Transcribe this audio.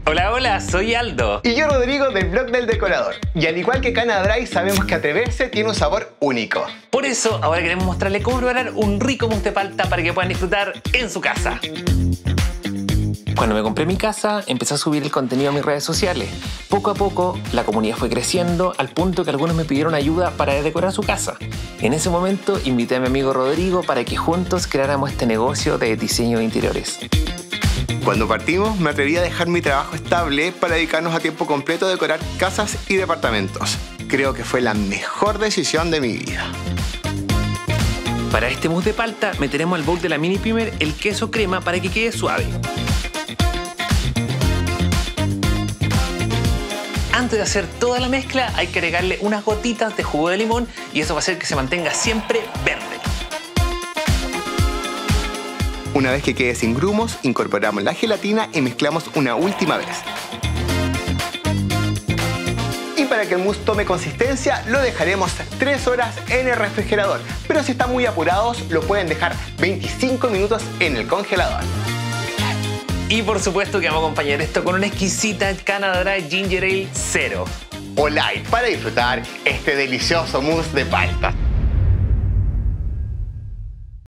Hola, hola, soy Aldo. Y yo, Rodrigo, del blog del decorador. Y al igual que Canadá Dry, sabemos que atreverse tiene un sabor único. Por eso, ahora queremos mostrarle cómo preparar un rico mousse de palta para que puedan disfrutar en su casa. Cuando me compré mi casa, empecé a subir el contenido a mis redes sociales. Poco a poco, la comunidad fue creciendo al punto que algunos me pidieron ayuda para decorar su casa. En ese momento, invité a mi amigo Rodrigo para que juntos creáramos este negocio de diseño de interiores. Cuando partimos, me atreví a dejar mi trabajo estable para dedicarnos a tiempo completo a decorar casas y departamentos. Creo que fue la mejor decisión de mi vida. Para este mousse de palta, meteremos al bowl de la Mini Primer el queso crema para que quede suave. Antes de hacer toda la mezcla, hay que agregarle unas gotitas de jugo de limón y eso va a hacer que se mantenga siempre verde. Una vez que quede sin grumos, incorporamos la gelatina y mezclamos una última vez. Y para que el mousse tome consistencia, lo dejaremos 3 horas en el refrigerador. Pero si están muy apurados, lo pueden dejar 25 minutos en el congelador. Y por supuesto que vamos a acompañar esto con una exquisita Canada Dry Ginger Ale 0. O light para disfrutar este delicioso mousse de palta.